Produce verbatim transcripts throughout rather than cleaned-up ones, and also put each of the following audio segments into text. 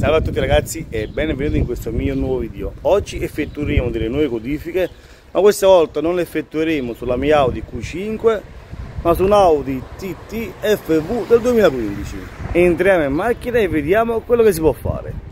Salve a tutti ragazzi e benvenuti in questo mio nuovo video. Oggi effettueremo delle nuove codifiche, ma questa volta non le effettueremo sulla mia Audi Q cinque, ma su un Audi T T F V del duemilaquindici. Entriamo in macchina e vediamo quello che si può fare.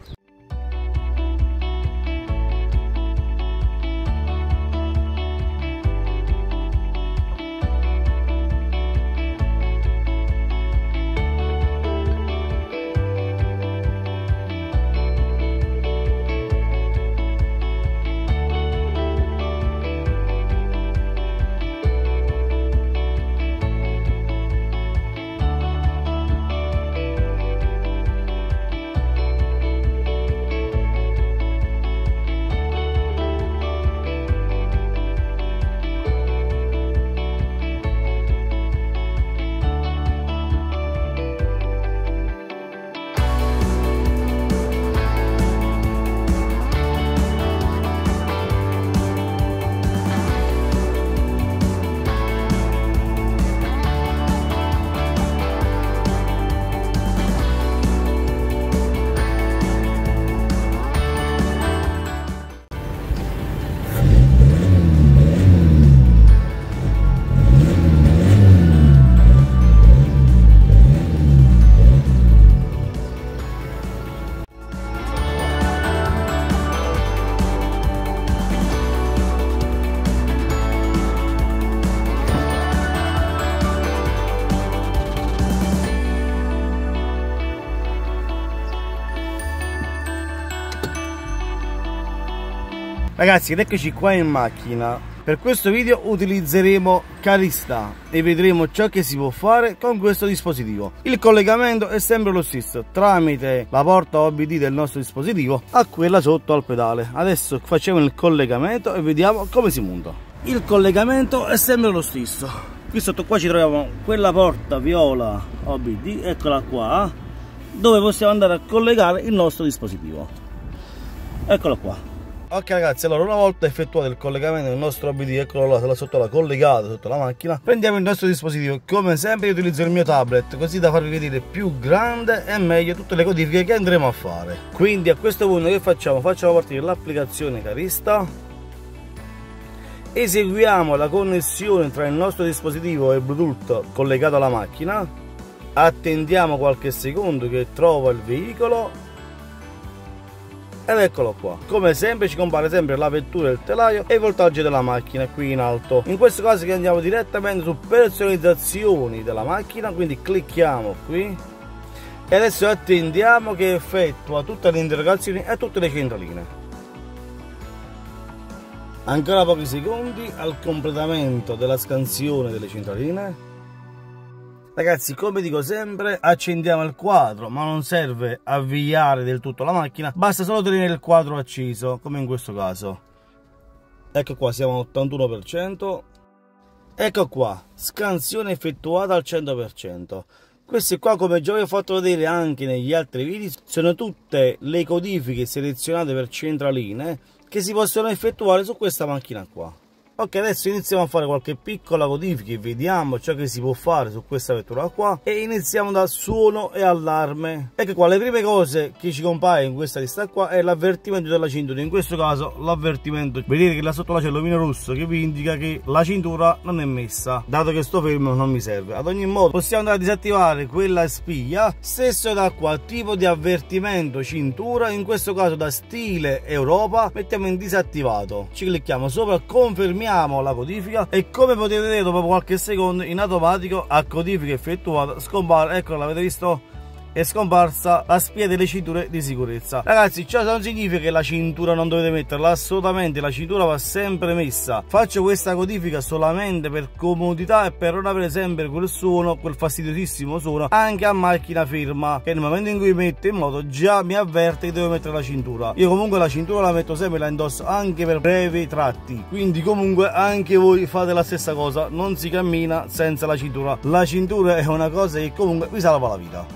Ragazzi, ed eccoci qua in macchina. Per questo video utilizzeremo Carista e vedremo ciò che si può fare con questo dispositivo. Il collegamento è sempre lo stesso, tramite la porta O B D del nostro dispositivo a quella sotto al pedale. Adesso facciamo il collegamento e vediamo come si monta. Il collegamento è sempre lo stesso. Qui sotto qua ci troviamo quella porta viola O B D, eccola qua, dove possiamo andare a collegare il nostro dispositivo. Eccolo qua. Ok ragazzi, allora una volta effettuato il collegamento del nostro O B D, eccolo là sotto la collegata sotto la macchina, prendiamo il nostro dispositivo. Come sempre utilizzo il mio tablet, così da farvi vedere più grande e meglio tutte le codifiche che andremo a fare. Quindi a questo punto che facciamo? Facciamo partire l'applicazione Carista, eseguiamo la connessione tra il nostro dispositivo e il Bluetooth collegato alla macchina, attendiamo qualche secondo che trova il veicolo ed eccolo qua. Come sempre ci compare sempre la vettura del telaio e il voltaggio della macchina qui in alto. In questo caso che andiamo direttamente su personalizzazioni della macchina, quindi clicchiamo qui e adesso attendiamo che effettua tutte le interrogazioni e tutte le centraline. Ancora pochi secondi al completamento della scansione delle centraline. Ragazzi, come dico sempre, accendiamo il quadro, ma non serve avviare del tutto la macchina, basta solo tenere il quadro acceso, come in questo caso. Ecco qua, siamo all'ottantuno per cento. Ecco qua, scansione effettuata al cento per cento. Queste qua, come già vi ho fatto vedere anche negli altri video, sono tutte le codifiche selezionate per centraline che si possono effettuare su questa macchina qua. Ok, adesso iniziamo a fare qualche piccola codifica e vediamo ciò che si può fare su questa vettura qua. E iniziamo dal suono e allarme. Ecco qua, le prime cose che ci compare in questa lista qua è l'avvertimento della cintura. In questo caso l'avvertimento, vedete che là sotto là c'è il lumino rosso che vi indica che la cintura non è messa. Dato che sto fermo non mi serve. Ad ogni modo possiamo andare a disattivare quella spia. Stesso da qua, tipo di avvertimento cintura, in questo caso da stile Europa, mettiamo in disattivato. Ci clicchiamo sopra, confermiamo la codifica e come potete vedere dopo qualche secondo in automatico a codifica effettuata scompare, ecco, l'avete visto? È scomparsa la spia delle cinture di sicurezza. Ragazzi, ciò non significa che la cintura non dovete metterla, assolutamente la cintura va sempre messa. Faccio questa codifica solamente per comodità e per non avere sempre quel suono, quel fastidiosissimo suono anche a macchina ferma, che nel momento in cui metto in moto già mi avverte che devo mettere la cintura. Io comunque la cintura la metto sempre, la indosso anche per brevi tratti, quindi comunque anche voi fate la stessa cosa, non si cammina senza la cintura. La cintura è una cosa che comunque vi salva la vita. Detto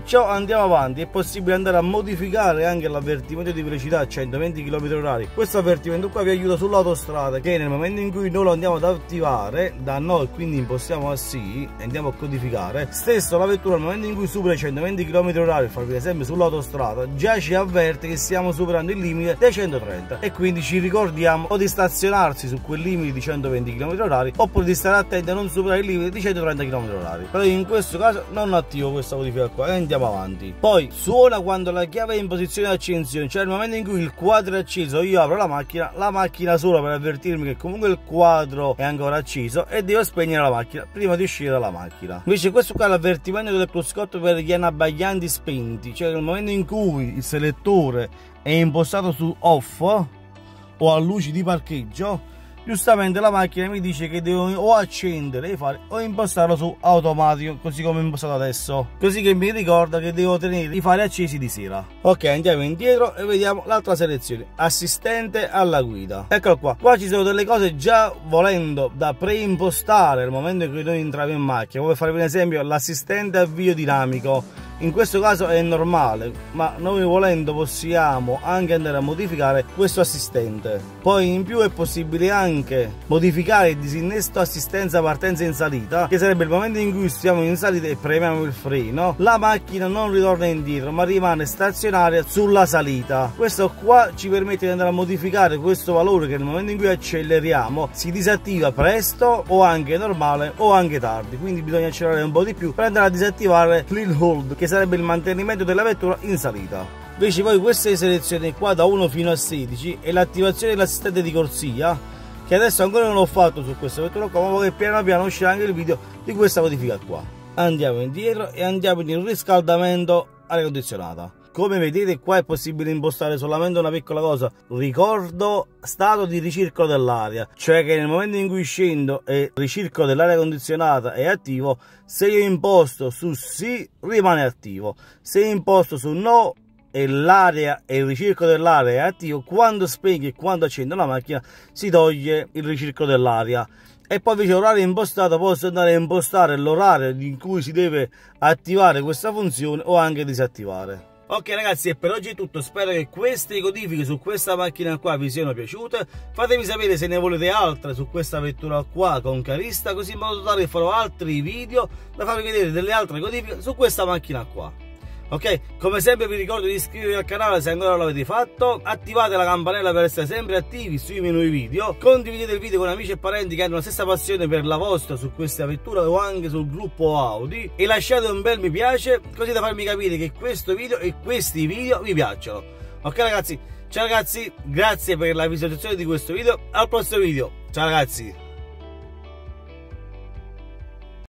Detto ciò, andiamo avanti. È possibile andare a modificare anche l'avvertimento di velocità a centoventi chilometri orari. Questo avvertimento qua vi aiuta sull'autostrada, che nel momento in cui noi lo andiamo ad attivare da noi, quindi impostiamo a sì e andiamo a codificare, stesso la vettura nel momento in cui supera i centoventi chilometri orari, farvi esempio sull'autostrada, già ci avverte che stiamo superando il limite dei centotrenta e quindi ci ricordiamo o di stazionarsi su quel limite di centoventi chilometri orari oppure di stare attenti a non superare il limite di centotrenta chilometri orari. Però in questo caso non attivo questa modifica qua e andiamo avanti. Poi suona quando la chiave è in posizione di accensione, cioè nel momento in cui il quadro è acceso, io apro la macchina, la macchina sola per avvertirmi che comunque il quadro è ancora acceso e devo spegnere la macchina prima di uscire dalla macchina. Invece questo qua è l'avvertimento del cruscotto per gli anabbaglianti spenti, cioè nel momento in cui il selettore è impostato su off o a luci di parcheggio, giustamente la macchina mi dice che devo o accendere i fari o impostarlo su automatico, così come impostato adesso, così che mi ricorda che devo tenere i fari accesi di sera. Ok, andiamo indietro e vediamo l'altra selezione, assistente alla guida. Eccolo qua, qua ci sono delle cose già volendo da preimpostare nel momento in cui noi entriamo in macchina, come farvi un esempio l'assistente avvio dinamico. In questo caso è normale, ma noi volendo possiamo anche andare a modificare questo assistente. Poi in più è possibile anche modificare il disinnesto assistenza partenza in salita, che sarebbe il momento in cui stiamo in salita e premiamo il freno, la macchina non ritorna indietro ma rimane stazionaria sulla salita. Questo qua ci permette di andare a modificare questo valore che nel momento in cui acceleriamo si disattiva presto o anche normale o anche tardi, quindi bisogna accelerare un po' di più per andare a disattivare l'hill hold, che sarebbe il mantenimento della vettura in salita. Invece poi queste selezioni qua da uno fino a sedici e l'attivazione dell'assistente di corsia, che adesso ancora non ho fatto su questa vettura qua, ma poi piano piano uscirà anche il video di questa modifica qua. Andiamo indietro e andiamo in riscaldamento aria condizionata. Come vedete qua è possibile impostare solamente una piccola cosa, ricordo stato di ricircolo dell'aria, cioè che nel momento in cui scendo e il ricircolo dell'aria condizionata è attivo, se io imposto su sì rimane attivo, se imposto su no e l'aria e il ricircolo dell'aria è attivo, quando spegno e quando accendo la macchina si toglie il ricircolo dell'aria. E poi invece l'orario impostato posso andare a impostare l'orario in cui si deve attivare questa funzione o anche disattivare. Ok ragazzi, e per oggi è tutto, spero che queste codifiche su questa macchina qua vi siano piaciute. Fatemi sapere se ne volete altre su questa vettura qua con Carista, così in modo tale che farò altri video da farvi vedere delle altre codifiche su questa macchina qua. Ok, come sempre vi ricordo di iscrivervi al canale se ancora non l'avete fatto, attivate la campanella per essere sempre attivi sui miei nuovi video, condividete il video con amici e parenti che hanno la stessa passione per la vostra su questa vettura o anche sul gruppo Audi, e lasciate un bel mi piace così da farmi capire che questo video e questi video vi piacciono. Ok ragazzi, ciao ragazzi, grazie per la visualizzazione di questo video, al prossimo video, ciao ragazzi.